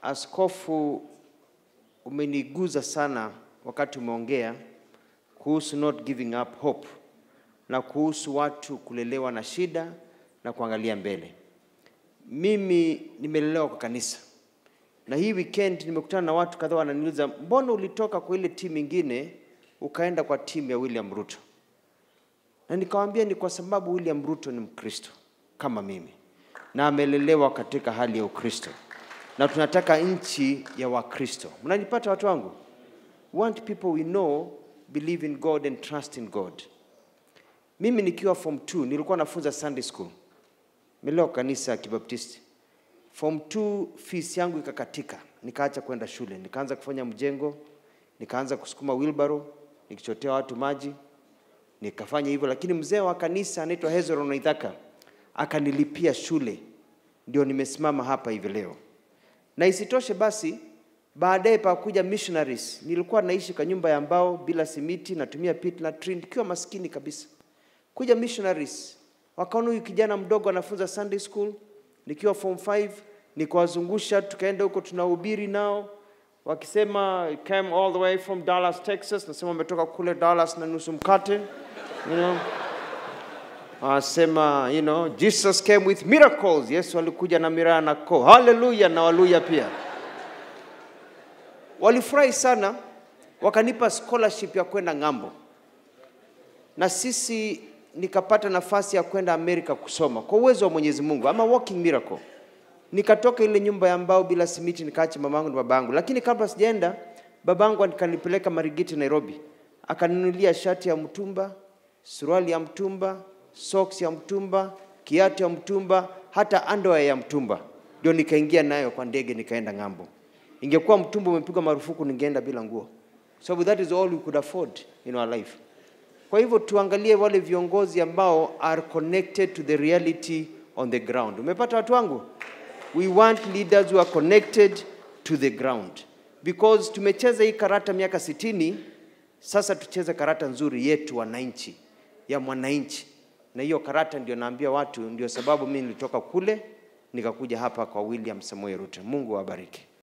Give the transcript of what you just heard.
Askofu, umeniguza sana wakati umeongea kuhusu not giving up hope na kuhusu watu kulelewa na shida na kuangalia mbele. Mimi nimelelewa kwa kanisa. Na hii weekend nimekutana na watu kadhaa wananiuliza, mbona ulitoka kwa ile timu nyingine ukaenda kwa timu ya William Ruto? Na nikawaambia ni kwa sababu William Ruto ni Mkristo kama mimi, na amelelewa katika hali ya Ukristo. Na tunataka nchi ya Wakristo. Mnanipata watu wangu? We want people we know believe in God and trust in God. Mimi nikiwa form 2 nilikuwa nafunza Sunday school. Nimelelewa kanisa ya Kibaptisti. Form 2 fees yangu ikakatika. Nikaacha kwenda shule. Nikaanza kufanya mjengo, nikaanza kusukuma wheelbarrow, nikichotea watu maji. Nikafanya hivyo, lakini mzee wa kanisa anaitwa Hezron Naithaka akanilipia shule. Ndio nimesimama hapa hivi leo. Na isitoshe basi, baadaye pakuja missionaries. Nilikuwa naishi kwa nyumba ya mbao bila simiti, natumia pit na tree, nikiwa maskini kabisa. Kuja missionaries, wakaona huyu kijana mdogo anafunza Sunday school, nikiwa form 5, nikawazungusha, tukaenda huko tunahubiri nao. Wakisema came all the way from Dallas, Texas, nasema umetoka kule Dallas na nusu mkate, you know. Sema, you know, Jesus came with miracles. Yesu alikuja na miraa na ko. Hallelujah na haleluya pia. Walifurahi sana, wakanipa scholarship ya kwenda ngambo. Na sisi nikapata nafasi ya kwenda Amerika kusoma kwa uwezo wa Mwenyezi Mungu, ama walking miracle. Nikatoka ile nyumba ya mbao bila simiti, nikaacha mamangu na babangu. Lakini kabla sijaenda, babangu akanipeleka Marigiti, Nairobi. Akaninunulia shati ya mtumba, suruali ya mtumba, socks ya mtumba, kiatu ya mtumba, hata underwear ya mtumba. Ndio nikaingia nayo kwa ndege nikaenda ngambo. Ingekuwa mtumba umepigwa marufuku ningeenda bila nguo. So that is all we could afford in our life. Kwa hivyo tuangalie wale viongozi ambao are connected to the reality on the ground. Umepata watu wangu? We want leaders who are connected to the ground. Because tumecheza hii karata miaka 60, sasa tucheze karata nzuri yetu wananchi, ya mwananchi. Na hiyo karata ndio naambia watu, ndio sababu mimi nilitoka kule nikakuja hapa kwa William Samoei Ruto. Mungu awabariki.